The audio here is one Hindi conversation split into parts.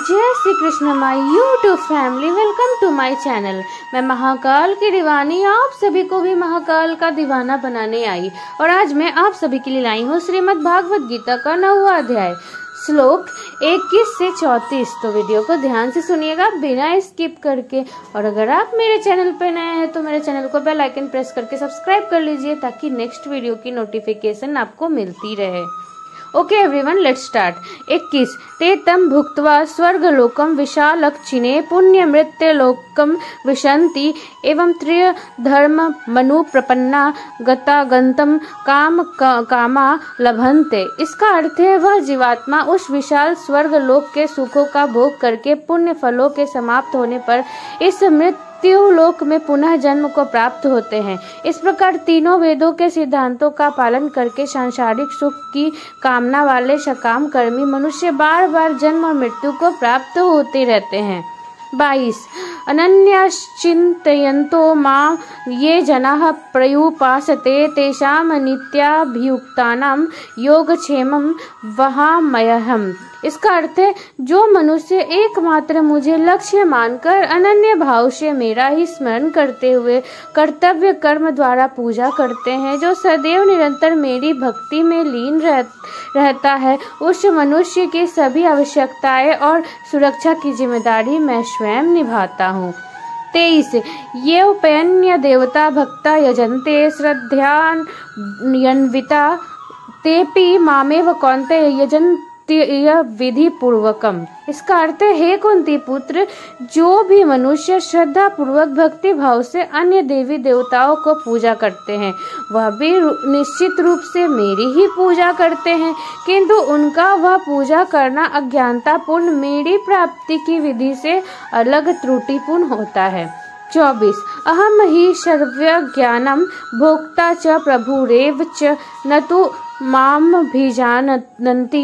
जय Shri Krishna my YouTube family, welcome to my channel. मैं महाकाल की दीवानी आप सभी को भी महाकाल का दीवाना बनाने आई और आज मैं आप सभी के लिए लाई हूँ श्रीमद् भागवत गीता का 9वां अध्याय श्लोक 21 से 34। तो वीडियो को ध्यान से सुनिएगा बिना स्किप करके। और अगर आप मेरे चैनल पर नए हैं तो मेरे चैनल को बेल आइकन प्रेस करके सब्सक्राइब कर लीजिए ताकि नेक्स्ट वीडियो की नोटिफिकेशन आपको मिलती रहे। Okay everyone, let's start. 21 ते तम भुक्त्वा स्वर्गलोकम विशालक्षिणे पुण्य मृत्य लोकम विशन्ति एवं त्रिय धर्म मनु प्रपन्ना गता गंतम कामा लभन्ते। इसका अर्थ है वह जीवात्मा उस विशाल स्वर्ग लोक के सुखों का भोग करके पुण्य फलों के समाप्त होने पर इस लोक में पुनः जन्म को प्राप्त होते हैं। इस प्रकार तीनों वेदों के सिद्धांतों का पालन करके सांसारिक सुख की कामना वाले सकाम कर्मी मनुष्य बार बार जन्म और मृत्यु को प्राप्त होते रहते हैं। 22 अनन्याश्चिन्तयन्तो मां ये जनाः प्रयुपासते तेषां नित्याभियुक्तानां योगक्षेमं वहाम्यहम्। इसका अर्थ है जो मनुष्य एकमात्र मुझे लक्ष्य मानकर अनन्य भाव से मेरा ही स्मरण करते हुए कर्तव्य कर्म द्वारा पूजा करते हैं, जो सदैव निरंतर मेरी भक्ति में लीन रहता है, उस मनुष्य की सभी आवश्यकताएं और सुरक्षा की जिम्मेदारी मैं स्वयं निभाता हूँ। 23 ये उपयन्य देवता भक्ता यजन्ते श्रद्धान्विता तेपि मामेव कौन्तेय यजन्ते विधि पूर्वकम। इसका अर्थ है हे कुंती पुत्र, जो भी मनुष्य श्रद्धा पूर्वक भक्ति भाव से अन्य देवी देवताओं को पूजा करते हैं वह भी निश्चित रूप से मेरी ही पूजा करते हैं, किंतु उनका वह पूजा करना अज्ञानता पूर्ण मेरी प्राप्ति की विधि से अलग त्रुटिपूर्ण होता है। 24 अहम ही सर्व ज्ञानम भोक्ता च प्रभुरेव च न तो माम भिजानन्ति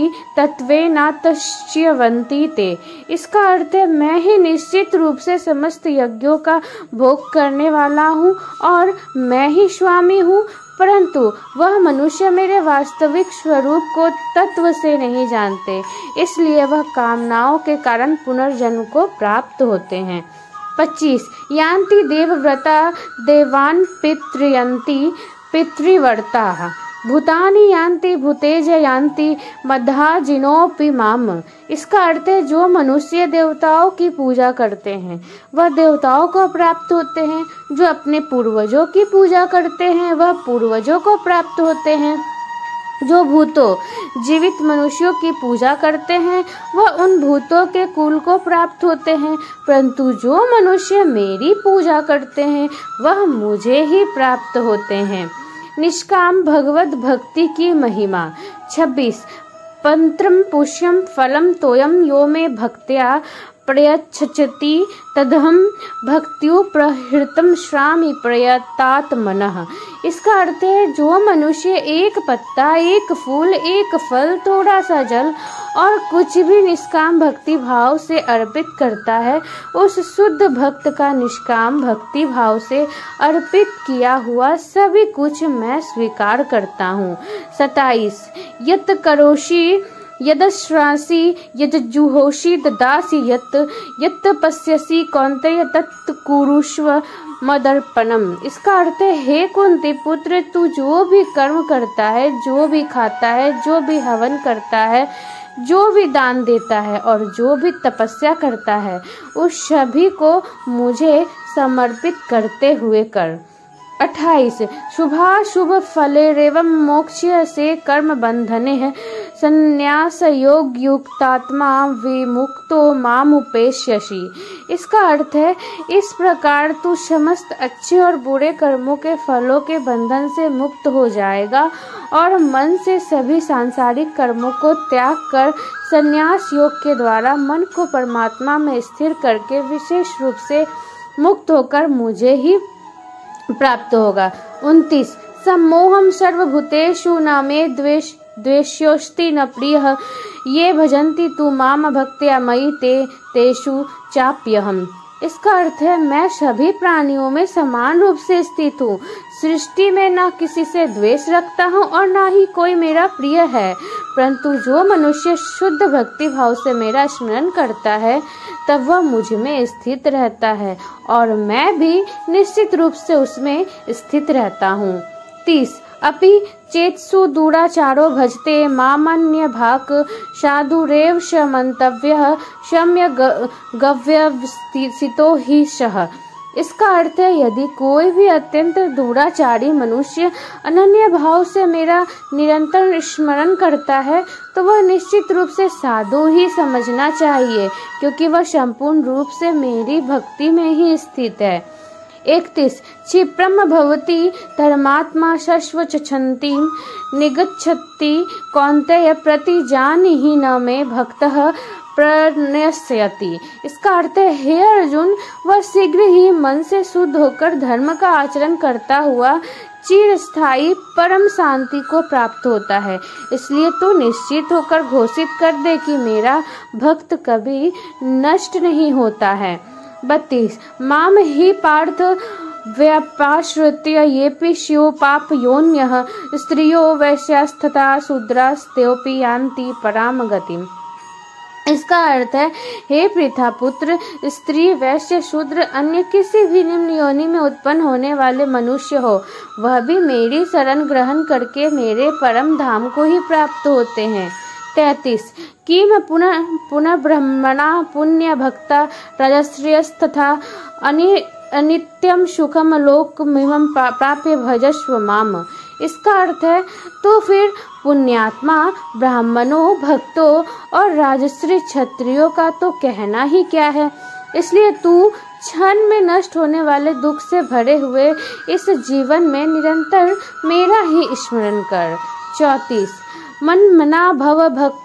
तत्वेनातश्च्यवन्ति ते। इसका अर्थ है मैं ही निश्चित रूप से समस्त यज्ञों का भोग करने वाला हूँ और मैं ही स्वामी हूँ, परंतु वह मनुष्य मेरे वास्तविक स्वरूप को तत्व से नहीं जानते, इसलिए वह कामनाओं के कारण पुनर्जन्म को प्राप्त होते हैं। 25 यान्ति देवव्रता देवान् पितृयन्ति पितृवर्ताः भूतानि यान्ति भूतेज यान्ति मद्धाजिनोऽपि माम। इसका अर्थ है जो मनुष्य देवताओं की पूजा करते हैं वह देवताओं को प्राप्त होते हैं, जो अपने पूर्वजों की पूजा करते हैं वह पूर्वजों को प्राप्त होते हैं, जो भूतों जीवित मनुष्यों की पूजा करते हैं वह उन भूतों के कुल को प्राप्त होते हैं, परंतु जो मनुष्य मेरी पूजा करते हैं वह मुझे ही प्राप्त होते हैं। निष्काम भगवत भक्ति की महिमा। 26 पंत्रम पुष्यम फलम तोयम यो मे भक्त्या प्रयच्छति तदहम भक्त्यो प्रहृतम श्रामि प्रयतात मनः। इसका अर्थ है जो मनुष्य एक पत्ता एक फूल एक फल थोड़ा सा जल और कुछ भी निष्काम भक्ति भाव से अर्पित करता है उस शुद्ध भक्त का निष्काम भक्ति भाव से अर्पित किया हुआ सभी कुछ मैं स्वीकार करता हूँ। 27 यत करोषि यदश्रासि यज्जुहोषि ददासि यत पश्यसि कौन्तेय तत् कुरुष्व मदर्पणम। इसका अर्थ है हे कुंती पुत्र, तू जो भी कर्म करता है, जो भी खाता है, जो भी हवन करता है, जो भी दान देता है और जो भी तपस्या करता है उस सभी को मुझे समर्पित करते हुए कर। 28 शुभाशुभ फलेरेवं मोक्ष से कर्म बंधने है संन्यास योग युक्तात्मा विमुक्तो मामुपेष्यसि। इसका अर्थ है इस प्रकार तू समस्त अच्छे और बुरे कर्मों के फलों के बंधन से मुक्त हो जाएगा और मन से सभी सांसारिक कर्मों को त्याग कर संन्यास योग के द्वारा मन को परमात्मा में स्थिर करके विशेष रूप से मुक्त होकर मुझे ही प्राप्त होगा। 29 सम्मोहम सर्वभूतेषु न मे द्वेष्योस्ति न प्रियः ये भजन्ति तु माम भक्त्या मयि तेषु चाप्यहम्। इसका अर्थ है मैं सभी प्राणियों में समान रूप से स्थित हूँ। सृष्टि में न किसी से द्वेष रखता हूँ और न ही कोई मेरा प्रिय है, परंतु जो मनुष्य शुद्ध भक्ति भाव से मेरा स्मरण करता है तब वह मुझ में स्थित रहता है और मैं भी निश्चित रूप से उसमें स्थित रहता हूँ। 30 अपि चेत्सु दुराचारो भजते मामन्य भाक साधुरेव स मंतव्यः सम्य गव्यवस्थितो हि सः। इसका अर्थ है यदि कोई भी अत्यंत दुराचारी मनुष्य अनन्य भाव से मेरा निरंतर स्मरण करता है तो वह निश्चित रूप से साधु ही समझना चाहिए, क्योंकि वह संपूर्ण रूप से मेरी भक्ति में ही स्थित है। 31 क्षिप्रम भवति धर्मात्मा शश्वच्छन्ति निगच्छति कौन्तेय प्रतिजानीहि न मे भक्तः प्रणश्यति। इसका अर्थ है हे अर्जुन, वह शीघ्र ही मन से शुद्ध होकर धर्म का आचरण करता हुआ चिरस्थायी परम शांति को प्राप्त होता है। इसलिए तू निश्चित होकर घोषित कर दे कि मेरा भक्त कभी नष्ट नहीं होता है। 32 माम ही पार्थ व्यापाश्रित्य येऽपि स्युः पापयोन्यः स्त्रियो वैश्यास्तथा शूद्रास्तेऽपि यान्ति पराम गतिम्। इसका अर्थ है हे पृथा पुत्र, स्त्री वैश्य शूद्र अन्य किसी भी निम्न योनि में उत्पन्न होने वाले मनुष्य हो, वह भी मेरी शरण ग्रहण करके मेरे परम धाम को ही प्राप्त होते हैं। 33 किम पुनः ब्रह्मणा पुण्य भक्ता राजश्रेयस्तथा अनित्यम सुखम लोकमिमं प्राप्य भजस्व माम। इसका अर्थ है तो फिर पुण्यात्मा ब्राह्मणों, भक्तों और राजश्री क्षत्रियों का तो कहना ही क्या है। इसलिए तू क्षण में नष्ट होने वाले दुख से भरे हुए इस जीवन में निरंतर मेरा ही स्मरण कर। 34 मन मना भव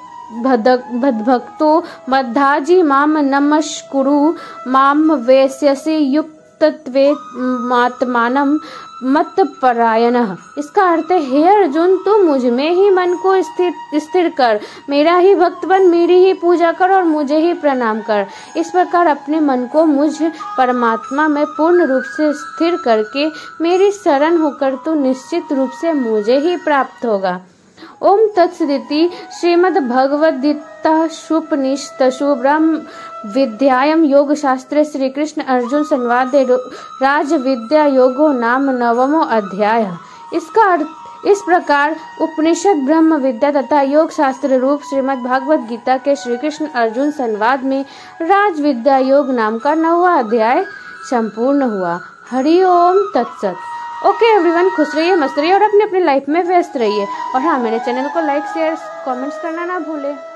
भक्तो मद्धाजी माम नमस्कुरु माम वेश्यसि युक्तत्वे मात्मानं मत परायणः। इसका अर्थ है हे अर्जुन, तू मुझ में ही मन को स्थिर कर, मेरा ही भक्त बन, मेरी ही पूजा कर और मुझे ही प्रणाम कर। इस प्रकार अपने मन को मुझ परमात्मा में पूर्ण रूप से स्थिर करके मेरी शरण होकर तू निश्चित रूप से मुझे ही प्राप्त होगा। ओम तत्सदिति श्रीमद्भगवद्गीतासूपनिषत्सु ब्रह्म विद्यायां योग शास्त्रे श्री कृष्ण अर्जुन संवादे राज विद्या योगो नाम 9वां अध्याय। इस प्रकार उपनिषद ब्रह्म विद्या तथा योग शास्त्र रूप श्रीमद् भागवत गीता के श्री कृष्ण अर्जुन संवाद में राज विद्या योग नाम का 9वां अध्याय संपूर्ण हुआ। हरि ओम तत्सत। ओके एवरीवन, खुश रहिए, मस्त रहिए और अपनी अपनी लाइफ में व्यस्त रहिए। और हाँ, मेरे चैनल को लाइक शेयर कमेंट्स करना ना भूले।